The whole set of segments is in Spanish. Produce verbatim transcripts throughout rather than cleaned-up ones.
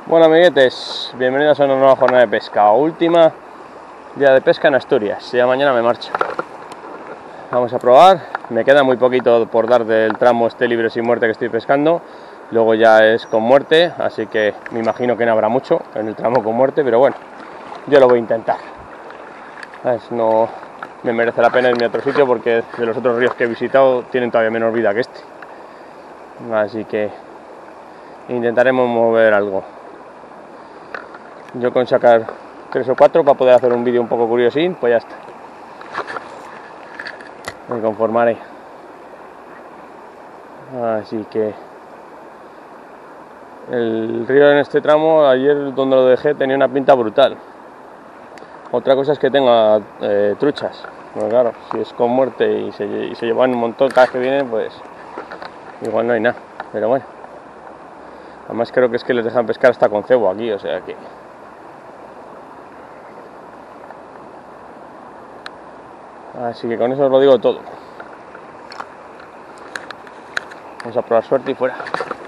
Bueno, amiguetes, bienvenidos a una nueva jornada de pesca, última día de pesca en Asturias. Ya mañana me marcho. Vamos a probar, me queda muy poquito por dar del tramo este libre sin muerte que estoy pescando. Luego ya es con muerte, así que me imagino que no habrá mucho en el tramo con muerte, pero bueno, yo lo voy a intentar. ¿Sabes? No me merece la pena irme a otro sitio porque de los otros ríos que he visitado tienen todavía menos vida que este. Así que intentaremos mover algo. Yo con sacar tres o cuatro para poder hacer un vídeo un poco curiosín, pues ya está. Me conformaré. Así que el río en este tramo, ayer donde lo dejé, tenía una pinta brutal. Otra cosa es que tenga eh, truchas. Bueno, claro, si es con muerte y se, y se llevan un montón cada vez que vienen, pues igual no hay nada. Pero bueno. Además creo que es que les dejan pescar hasta con cebo aquí, o sea que... Así que con eso os lo digo todo. Vamos a probar suerte y fuera.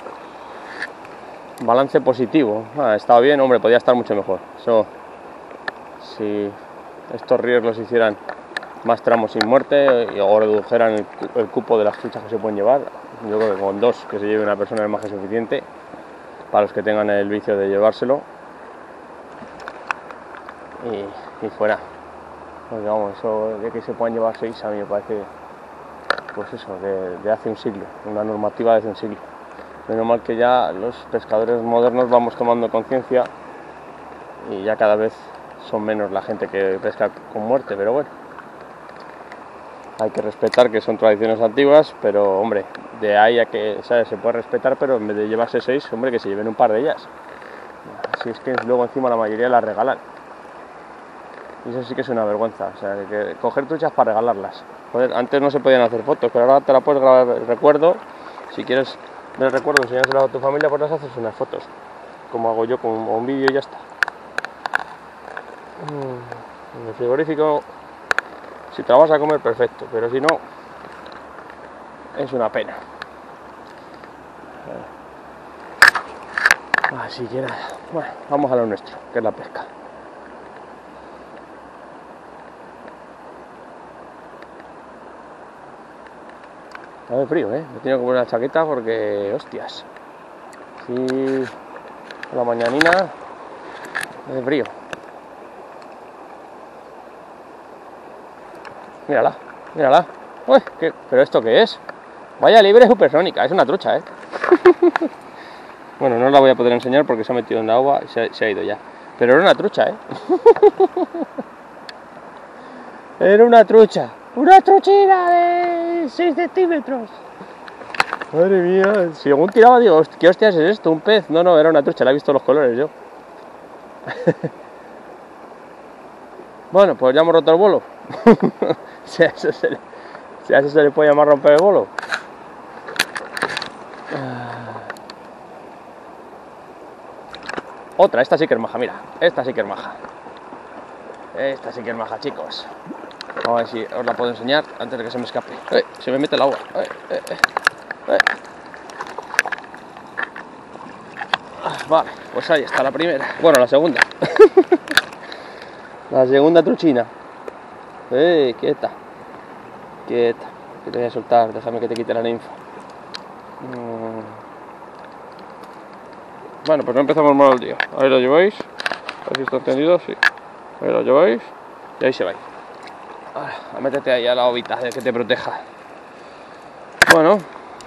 Balance positivo. Ah, ha estado bien, hombre, podía estar mucho mejor. Eso, si estos ríos los hicieran más tramos sin muerte o redujeran el, el cupo de las truchas que se pueden llevar, yo creo que con dos que se lleve una persona es más que suficiente para los que tengan el vicio de llevárselo. Y, y fuera. Porque vamos, eso de que se puedan llevar seis a mí me parece, pues eso, de, de hace un siglo, una normativa de hace un siglo. Menos mal que ya los pescadores modernos vamos tomando conciencia y ya cada vez son menos la gente que pesca con muerte, pero bueno. Hay que respetar que son tradiciones antiguas, pero hombre, de ahí a que, ¿sabes? Se puede respetar, pero en vez de llevarse seis, hombre, que se lleven un par de ellas. Así es que luego encima la mayoría las regalan. Y eso sí que es una vergüenza, o sea, que coger truchas para regalarlas. Joder, antes no se podían hacer fotos, pero ahora te la puedes grabar el recuerdo. Si quieres ver el recuerdo, enseñárselo a tu familia, pues las haces unas fotos. Como hago yo con un vídeo y ya está. En el frigorífico, si te la vas a comer, perfecto, pero si no, es una pena. Así que nada, bueno, vamos a lo nuestro, que es la pesca. Hace frío, ¿eh? Me he tenido que poner la chaqueta porque, hostias, sí, a la mañanina hace frío. Mírala, mírala. Uy, ¿qué? ¿Pero esto qué es? Vaya libre supersónica, es una trucha, ¿eh? Bueno, no la voy a poder enseñar porque se ha metido en el agua y se, se ha ido ya. Pero era una trucha, ¿eh? Era una trucha. Una truchina de seis centímetros. Madre mía, si según tiraba digo, ¿qué hostias es esto? ¿Un pez? No, no, era una trucha, la he visto los colores yo. Bueno, pues ya hemos roto el bolo. Si a eso se le, si a eso se le puede llamar romper el bolo. Otra, esta sí que es maja, mira, esta sí que es maja. Esta sí que es maja, chicos. Vamos a ver si os la puedo enseñar antes de que se me escape. ¡Eh! Se me mete el agua. ¡Eh! ¡Eh! ¡Eh! Vale, pues ahí está la primera. Bueno, la segunda. La segunda truchina. ¡Eh! Quieta. Quieta. Que te voy a soltar. Déjame que te quite la ninfa. Mm. Bueno, pues no empezamos mal el día. Ahí lo lleváis. A ver si está entendido. Sí. Ahí lo lleváis. Y ahí se va. Ahora, métete ahí a la ovita de que te proteja. Bueno,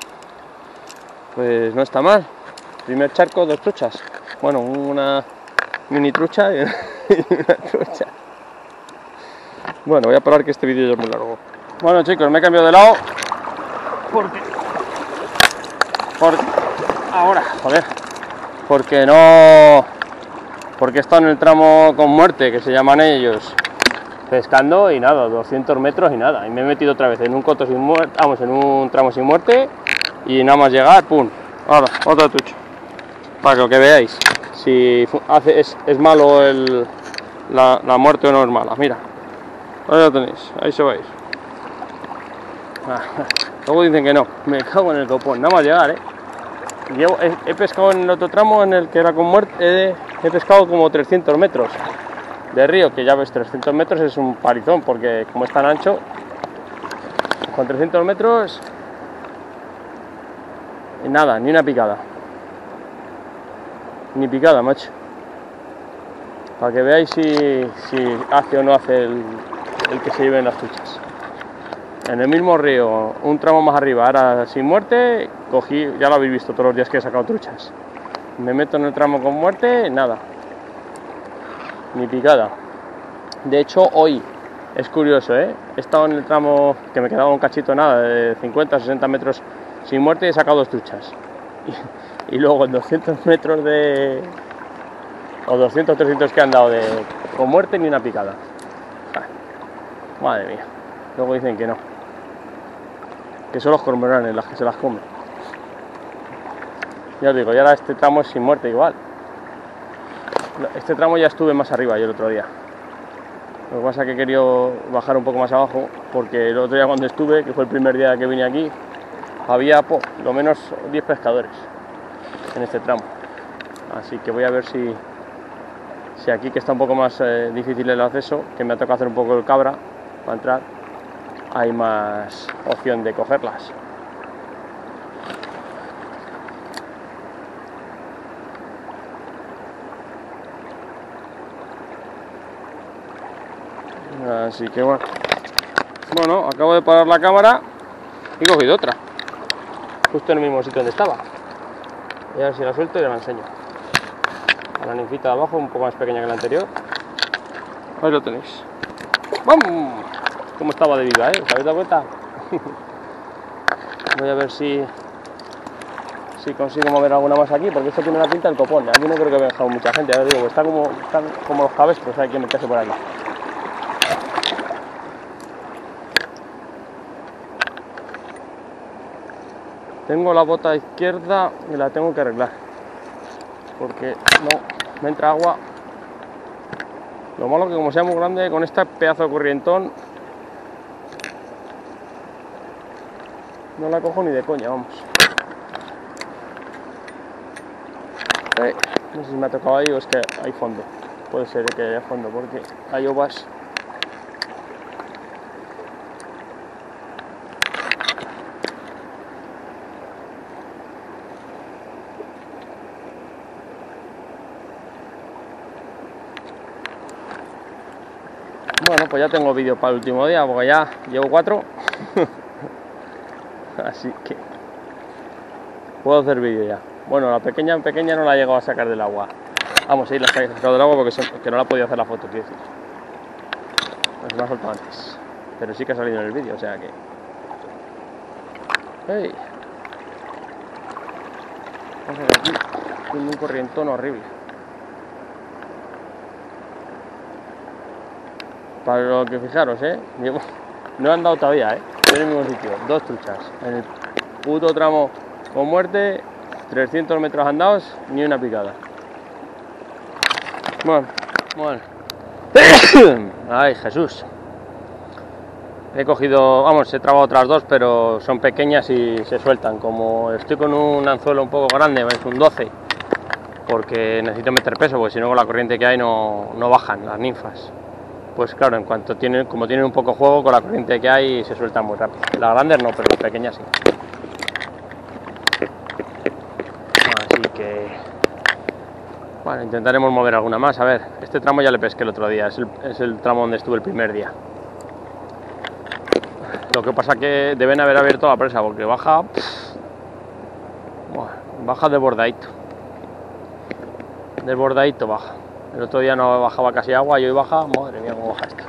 pues no está mal. Primer charco, dos truchas. Bueno, una mini trucha y una trucha. Bueno, voy a parar que este vídeo ya es muy largo. Bueno, chicos, me he cambiado de lado. Porque... Porque... Ahora, joder. Porque no... Porque he estado en el tramo con muerte, que se llaman ellos. Pescando y nada, doscientos metros y nada. Y me he metido otra vez en un coto sin muerte, vamos, en un tramo sin muerte. Y nada más llegar, pum. Ahora, otra trucha. Para que lo que veáis. Si hace, es, es malo el, la, la muerte o no es mala. Mira. Ahí lo tenéis, ahí se vais. Ah, luego dicen que no. Me cago en el copón. Nada más llegar, eh. Llevo, he, he pescado en el otro tramo en el que era con muerte, he, he pescado como trescientos metros de río, que ya ves, trescientos metros es un palizón, porque como es tan ancho, con trescientos metros, y nada, ni una picada. Ni picada, macho. Para que veáis si, si hace o no hace el, el que se lleven las truchas. En el mismo río, un tramo más arriba, ahora sin muerte, cogí, ya lo habéis visto todos los días que he sacado truchas. Me meto en el tramo con muerte, nada. Ni picada. De hecho, hoy es curioso, ¿eh? He estado en el tramo que me quedaba un cachito, nada, de cincuenta, sesenta metros sin muerte y he sacado dos truchas. Y, y luego en doscientos metros de... o doscientos, trescientos que han dado de con muerte ni una picada. Madre mía. Luego dicen que no. Que son los cormoranes las que se las comen. Ya os digo, y ahora este tramo es sin muerte igual. Este tramo ya estuve más arriba yo el otro día. Lo que pasa es que he querido bajar un poco más abajo, porque el otro día cuando estuve, que fue el primer día que vine aquí, había po, lo menos diez pescadores en este tramo. Así que voy a ver si, si aquí, que está un poco más eh, difícil el acceso, que me ha tocado hacer un poco el cabra para entrar, hay más opción de cogerlas. Así que bueno, bueno, acabo de parar la cámara y he cogido otra, justo en el mismo sitio donde estaba. Y a ver si la suelto y la enseño. A la ninfita de abajo, un poco más pequeña que la anterior. Ahí lo tenéis. ¡Bum! Como estaba de viva, ¿eh? ¿Os habéis dado cuenta? Voy a ver si si consigo mover alguna más aquí, porque esto tiene la pinta del copón. Aquí no creo que haya dejado mucha gente, ya os digo, está como, están como los cabestros, hay que meterse por aquí. Tengo la bota izquierda y la tengo que arreglar, porque no me entra agua. Lo malo que como sea muy grande, con este pedazo de corrientón no la cojo ni de coña, vamos. Eh, no sé si me ha tocado ahí o es que hay fondo. Puede ser que haya fondo, porque hay ovas. Bueno, pues ya tengo vídeo para el último día, porque ya llevo cuatro. Así que puedo hacer vídeo ya. Bueno, la pequeña pequeña no la he llegado a sacar del agua. Vamos, ahí la he sacado del agua porque son, que no la he podido hacer la foto, quiero decir. Pues me ha soltado antes. Pero sí que ha salido en el vídeo, o sea que... ¡Hey! Vamos a ver aquí. Tiene un corrientón horrible. Para lo que fijaros, ¿eh? No han dado todavía, ¿eh? En el mismo sitio, dos truchas. En el puto tramo con muerte, trescientos metros andados, ni una picada. Bueno, bueno. Ay, Jesús. He cogido, vamos, he trabado otras dos, pero son pequeñas y se sueltan. Como estoy con un anzuelo un poco grande, es un doce, porque necesito meter peso, porque si no con la corriente que hay no, no bajan las ninfas. Pues claro, en cuanto tienen, como tienen un poco juego con la corriente que hay, se sueltan muy rápido. Las grandes no, pero las pequeñas sí. Así que... bueno, intentaremos mover alguna más. A ver, este tramo ya le pesqué el otro día, es el, es el tramo donde estuve el primer día. Lo que pasa que deben haber abierto la presa, porque baja... Pff, bueno, baja desbordadito. Desbordadito baja. El otro día no bajaba casi agua y hoy baja, madre mía cómo baja esto.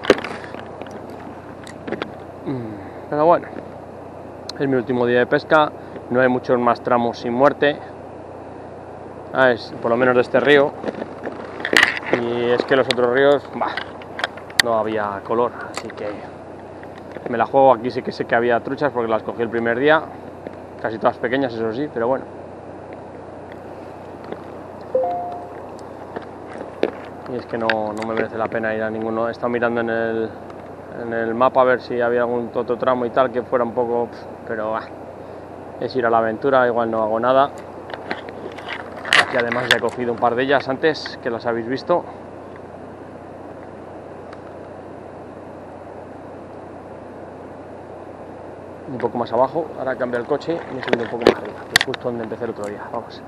Pero bueno, es mi último día de pesca, no hay muchos más tramos sin muerte, ah, es, por lo menos de este río, y es que los otros ríos, bah, no había color, así que me la juego. Aquí sí que sé que había truchas porque las cogí el primer día, casi todas pequeñas, eso sí, pero bueno. Y es que no, no me merece la pena ir a ninguno. He estado mirando en el, en el mapa a ver si había algún otro tramo y tal que fuera un poco... pero bah, es ir a la aventura, igual no hago nada. que además ya he cogido un par de ellas antes, que las habéis visto. Un poco más abajo, ahora cambio el coche y he subido un poco más arriba, que es justo donde empecé el otro día. Vamos.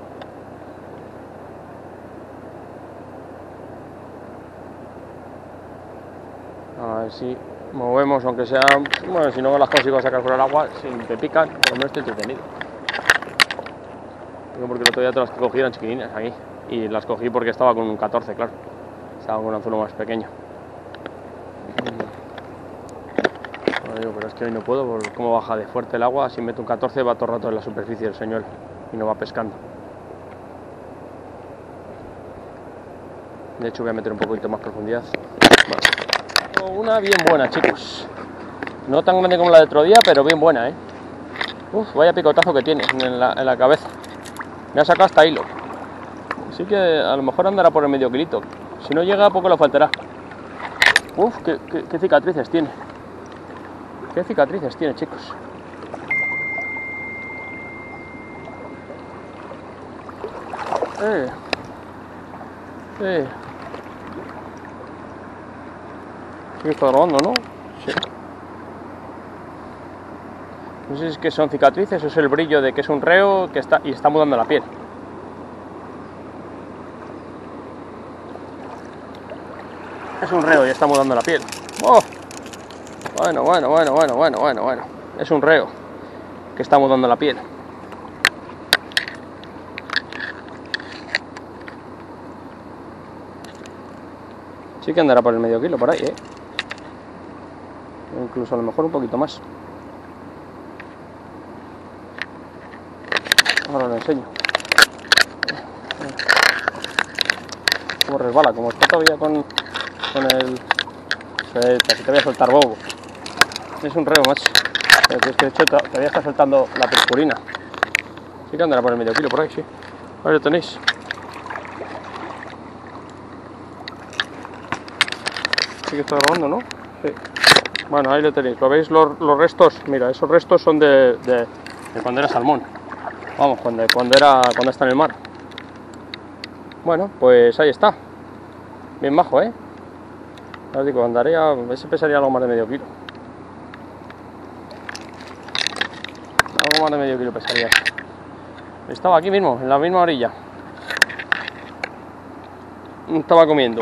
A ver si movemos, aunque sea, bueno, si no las consigo sacar fuera del agua, si te pican, por lo menos estoy entretenido. Digo, porque el otro día todas las que cogí eran chiquitinas aquí, y las cogí porque estaba con un catorce, claro, estaba con un anzuelo más pequeño. No, digo, pero es que hoy no puedo, por cómo baja de fuerte el agua, si meto un catorce va todo el rato en la superficie del señuelo y no va pescando. De hecho voy a meter un poquito más profundidad. Bueno, una bien buena, chicos. No tan grande como la del otro día, pero bien buena, ¿eh? Uf, vaya picotazo que tiene en la, en la cabeza. Me ha sacado hasta hilo. Así que a lo mejor andará por el medio kilito. Si no llega, poco le faltará. Uf, qué, qué, qué cicatrices tiene. Qué cicatrices tiene, chicos. Eh. Eh. Sí, está grabando, ¿no? Sí. No sé si es que son cicatrices o es el brillo de que es un reo que está y está mudando la piel. Es un reo y está mudando la piel. ¡Oh! Bueno, bueno, bueno, bueno, bueno, bueno, bueno. Es un reo que está mudando la piel. Sí que andará por el medio kilo por ahí, ¿eh? Incluso a lo mejor un poquito más. Ahora lo enseño. Como resbala, como está todavía con, con el... Casi te voy a soltar bobo. Es un reo, macho. Pero que es que de hecho todavía está soltando la purpurina. Sí que andará por el medio kilo por ahí, sí. Ahí lo tenéis. Sí que está grabando, ¿no? Sí. Bueno, ahí lo tenéis. ¿Lo veis los, los restos? Mira, esos restos son de, de, de cuando era salmón. Vamos, cuando, cuando, era, cuando está en el mar. Bueno, pues ahí está. Bien majo, ¿eh? Os digo, andaría, ese pesaría algo más de medio kilo. Algo más de medio kilo pesaría. Estaba aquí mismo, en la misma orilla. Estaba comiendo.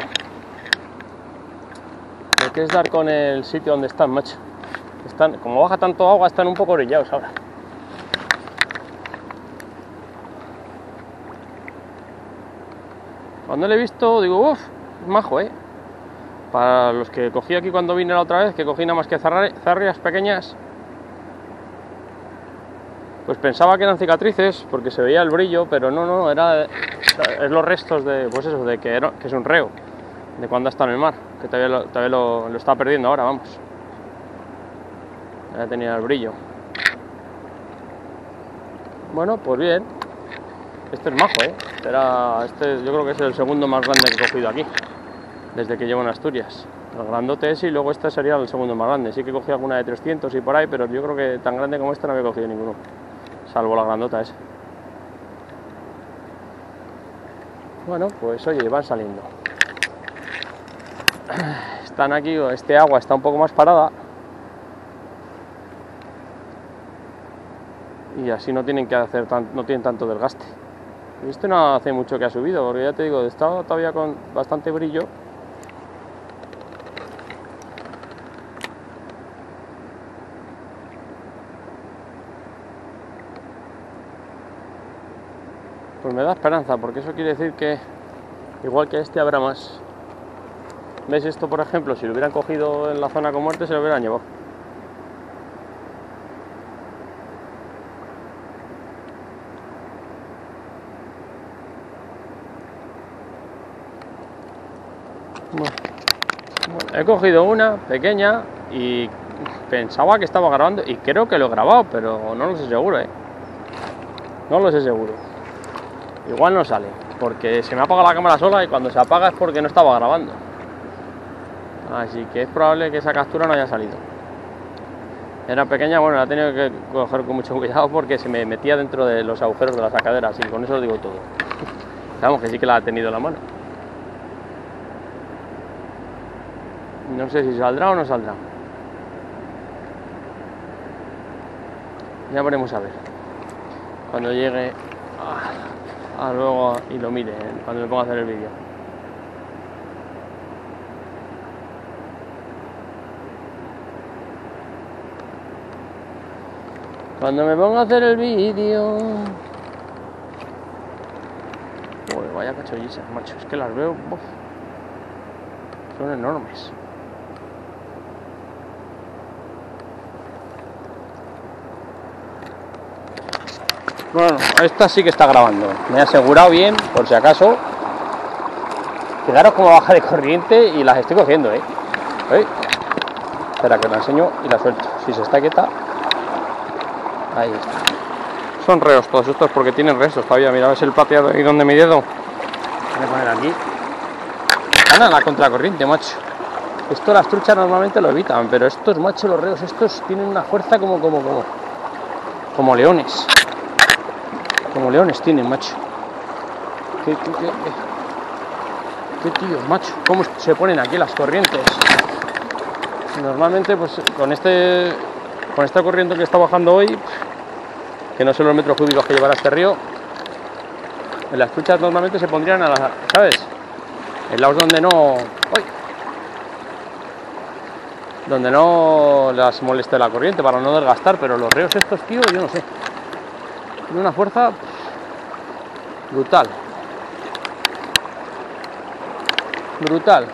Lo que es dar con el sitio donde están, macho. Están, como baja tanto agua, están un poco orillados ahora. Cuando lo he visto, digo, uff, es majo, ¿eh? Para los que cogí aquí cuando vine la otra vez, que cogí nada más que zarrias pequeñas, pues pensaba que eran cicatrices, porque se veía el brillo, pero no, no, era, es los restos de, pues eso, de que, era, que es un reo, de cuando está en el mar, que todavía lo, todavía lo, lo está perdiendo ahora, vamos. Ya tenía el brillo. Bueno, pues bien. Este es majo, ¿eh? Era, este yo creo que es el segundo más grande que he cogido aquí, desde que llevo en Asturias. El grandote ese y luego este sería el segundo más grande. Sí que cogí alguna de trescientos y por ahí, pero yo creo que tan grande como este no había cogido ninguno, salvo la grandota esa. Bueno, pues oye, van saliendo. Están aquí, este agua está un poco más parada. Y así no tienen que hacer tan, no tienen tanto desgaste. Este no hace mucho que ha subido, porque ya te digo, está todavía con bastante brillo. Pues me da esperanza, porque eso quiere decir que igual que este habrá más. ¿Ves esto, por ejemplo? Si lo hubieran cogido en la zona con muerte, se lo hubieran llevado. Bueno, bueno, he cogido una pequeña y pensaba que estaba grabando y creo que lo he grabado, pero no lo sé seguro, ¿eh? No lo sé seguro. Igual no sale, porque se me apaga la cámara sola y cuando se apaga es porque no estaba grabando. Así que es probable que esa captura no haya salido. Era pequeña, bueno, la he tenido que coger con mucho cuidado porque se me metía dentro de los agujeros de la sacadera, así con eso os digo todo. Vamos, que sí que la ha tenido en la mano. No sé si saldrá o no saldrá. Ya veremos a ver. Cuando llegue a, a luego y lo mire, cuando me ponga a hacer el vídeo. Cuando me ponga a hacer el vídeo. Uy, vaya cachollisas, macho. Es que las veo. Uf, son enormes. Bueno, esta sí que está grabando. Me he asegurado bien, por si acaso. Fijaros cómo baja de corriente y las estoy cogiendo, ¿eh? ¿Eh? Espera que la enseño y la suelto. Si se está quieta. Ahí está. Son reos todos estos porque tienen restos todavía. Mira, ves el plateado ahí donde mi dedo. Voy a poner aquí. Van a la contracorriente, macho. Esto las truchas normalmente lo evitan, pero estos, macho, los reos, estos tienen una fuerza como, como, como, como leones. Como leones tienen, macho. ¿Qué, qué, qué, qué, qué tíos, macho? ¿Cómo se ponen aquí las corrientes? Normalmente, pues, con este, con esta corriente que está bajando hoy, que no sé los metros cúbicos que llevará este río, en las truchas normalmente se pondrían a la, ¿sabes? En lados donde no, ¡uy! Donde no las moleste la corriente para no desgastar, pero los reos estos, tío, yo no sé. Tiene una fuerza brutal. Brutal.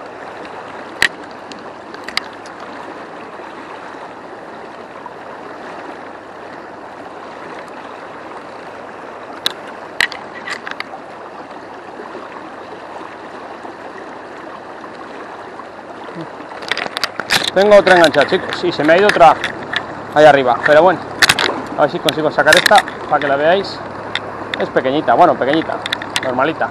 Tengo otra enganchada, chicos. Sí, se me ha ido otra ahí arriba, pero bueno. A ver si consigo sacar esta para que la veáis. Es pequeñita, bueno, pequeñita, normalita.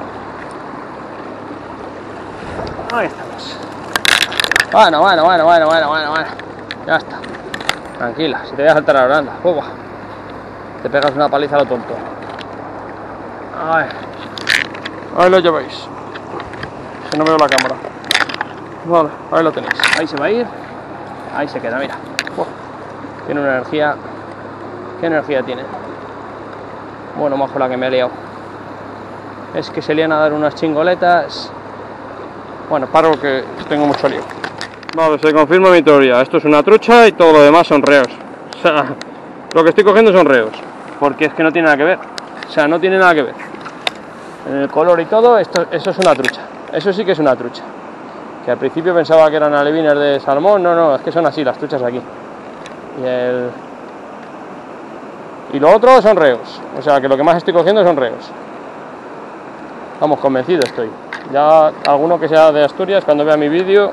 Ahí estamos. Bueno, bueno, bueno, bueno, bueno, bueno, bueno. Ya está. Tranquila, si te voy a saltar la baranda. Uy, te pegas una paliza a lo tonto. Ahí. Ahí lo lleváis. Si no veo la cámara. Vale, ahí lo tenéis. Ahí se va a ir. Ahí se queda, mira. Uf, tiene una energía. ¿Qué energía tiene? Bueno, majo la que me he liado. Es que se lían a dar unas chingoletas. Bueno, paro que tengo mucho lío. Vale, se confirma mi teoría. Esto es una trucha y todo lo demás son reos. O sea, lo que estoy cogiendo son reos. Porque es que no tiene nada que ver. O sea, no tiene nada que ver. En el color y todo, esto, eso es una trucha. Eso sí que es una trucha. Que al principio pensaba que eran alevines de salmón. No, no, es que son así las truchas aquí. Y el... Y lo otro son reos. O sea, que lo que más estoy cogiendo son reos. Vamos, convencido estoy. Ya alguno que sea de Asturias, cuando vea mi vídeo,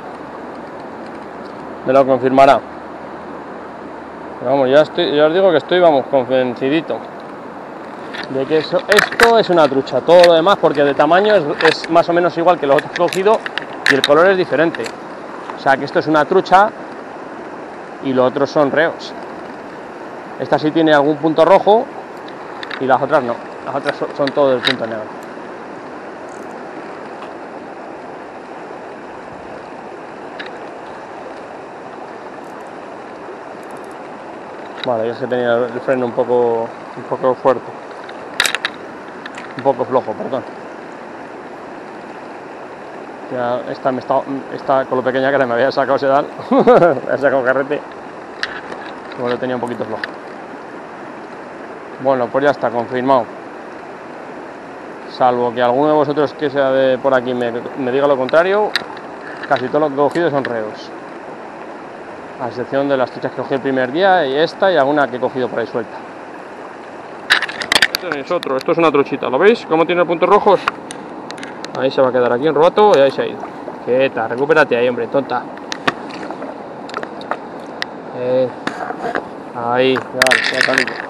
me lo confirmará. Pero vamos, ya, estoy, ya os digo que estoy, vamos, convencidito de que eso, esto es una trucha. Todo lo demás, porque de tamaño es, es más o menos igual que lo otro que he cogido y el color es diferente. O sea, que esto es una trucha y los otros son reos. Esta sí tiene algún punto rojo y las otras no. Las otras son, son todo el punto negro. Vale, ya se tenía el freno un poco, un poco fuerte. Un poco flojo, perdón. Ya esta, me está, esta con lo pequeña que era, me había sacado sedal. Me había sacado carrete. Como lo tenía un poquito flojo. Bueno, pues ya está, confirmado. Salvo que alguno de vosotros que sea de por aquí me, me diga lo contrario, casi todo lo que he cogido son reos. A excepción de las truchas que cogí el primer día y esta y alguna que he cogido por ahí suelta. Tenéis otro, esto es una truchita, ¿lo veis? ¿Cómo tiene puntos rojos? Ahí se va a quedar aquí un rato y ahí se ha ido. Quieta, recupérate ahí, hombre, tonta. Eh, ahí, ya, ya está listo.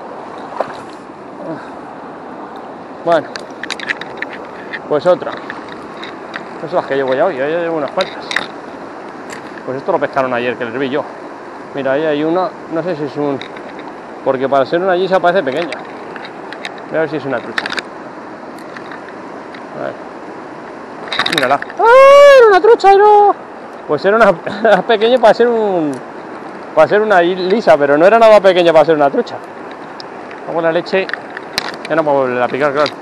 Bueno, pues otra. Esas son las que llevo ya hoy, ya llevo unas cuantas. Pues esto lo pescaron ayer, que les vi yo. Mira, ahí hay una, no sé si es un... Porque para ser una gisa parece pequeña. Voy a ver si es una trucha. Mírala. ¡Ah! Era una trucha, no. Pues era una, una pequeña para ser un... Para ser una lisa, pero no era nada pequeña para ser una trucha. Hago la leche. Ya no puedo volver a picar, claro.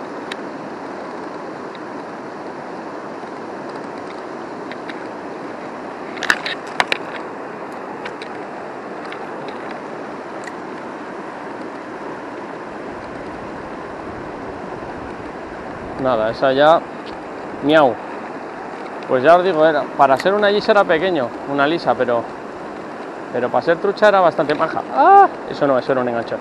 Nada, esa ya... Miau. Pues ya os digo, era, para ser una lisa era pequeño, una lisa, pero... Pero para ser trucha era bastante maja. ¡Ah! Eso no, eso era un enganchón.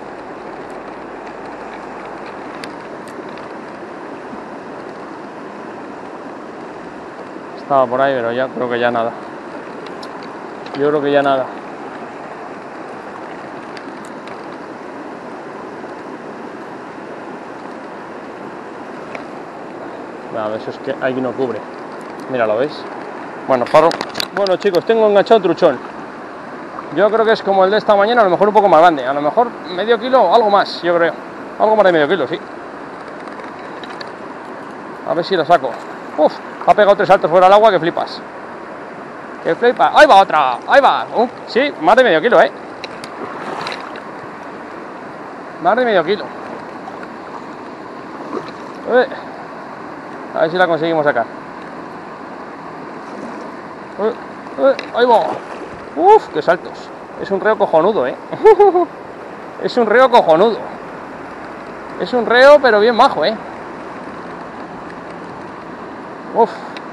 Estaba por ahí, pero ya creo que ya nada. Yo creo que ya nada. Nada, eso es que ahí no cubre. Mira, ¿lo veis? Bueno, paro. Bueno, chicos, tengo enganchado un truchón. Yo creo que es como el de esta mañana, a lo mejor un poco más grande. A lo mejor medio kilo o algo más, yo creo. Algo más de medio kilo, sí. A ver si lo saco. Uf, ha pegado tres saltos fuera del agua que flipas. Que flipas. ¡Ahí va otra! ¡Ahí va! Uh, sí, más de medio kilo, ¿eh? Más de medio kilo. Eh. A ver si la conseguimos sacar. Eh, eh, ¡ahí va! ¡Uf! ¡Qué saltos! Es un reo cojonudo, ¿eh? Es un reo cojonudo. Es un reo, pero bien majo, ¿eh? Uf.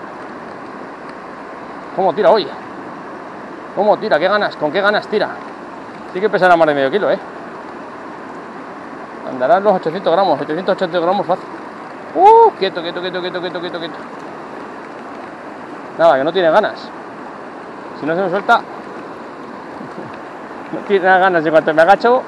¿Cómo tira, oye? ¿Cómo tira? ¿Qué ganas? ¿Con qué ganas tira? Sí que pesará más de medio kilo, ¿eh? Andarán los ochocientos gramos, ochocientos ochenta gramos fácil. ¡Uh! Quieto, quieto, quieto, quieto, quieto, quieto, quieto. Nada, que no tiene ganas. Si no se me suelta... No tiene ganas de cuanto me agacho.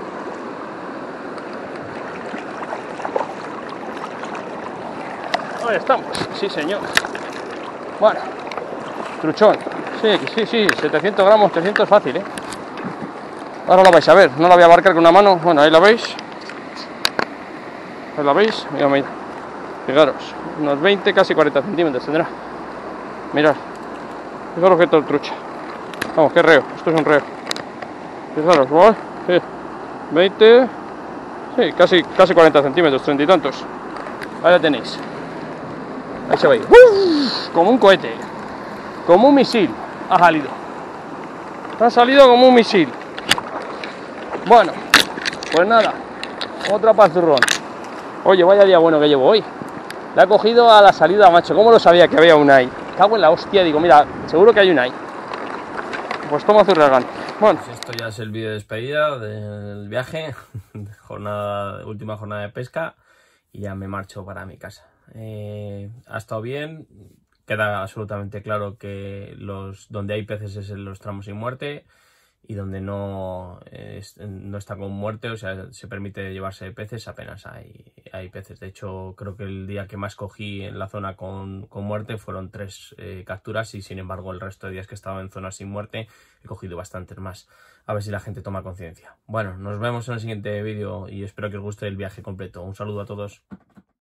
Ahí estamos, sí señor. Bueno, truchón. Sí, sí, sí, setecientos gramos, trescientos fácil, ¿eh? Ahora lo vais a ver, no la voy a abarcar con una mano. Bueno, ahí la veis. ¿Ahí la veis? Mira, mira. Fijaros, unos veinte, casi cuarenta centímetros tendrá. Mirad. Fijaros que todo el trucha. Vamos, qué reo, esto es un reo. Fijaros, ¿vale? Sí. veinte. Sí, casi, casi cuarenta centímetros, treinta y tantos. Ahí la tenéis. Ahí se ve. ¡Uf! Como un cohete. Como un misil. Ha salido. Ha salido como un misil. Bueno, pues nada. Otra panzurrón. Oye, vaya día bueno que llevo hoy. La he cogido a la salida, macho. ¿Cómo lo sabía que había un ahí? Cago en la hostia. Digo, mira, seguro que hay un ahí. Pues toma zurragán. Bueno. Pues esto ya es el vídeo de despedida del viaje. jornada, última jornada de pesca. Y ya me marcho para mi casa. Eh, ha estado bien. Queda absolutamente claro que los donde hay peces es en los tramos sin muerte. Y donde no, eh, no está con muerte, o sea, se permite llevarse peces, apenas hay, hay peces. De hecho, creo que el día que más cogí en la zona con, con muerte fueron tres eh, capturas y, sin embargo, el resto de días que estaba en zonas sin muerte he cogido bastantes más. A ver si la gente toma conciencia. Bueno, nos vemos en el siguiente vídeo y espero que os guste el viaje completo. Un saludo a todos.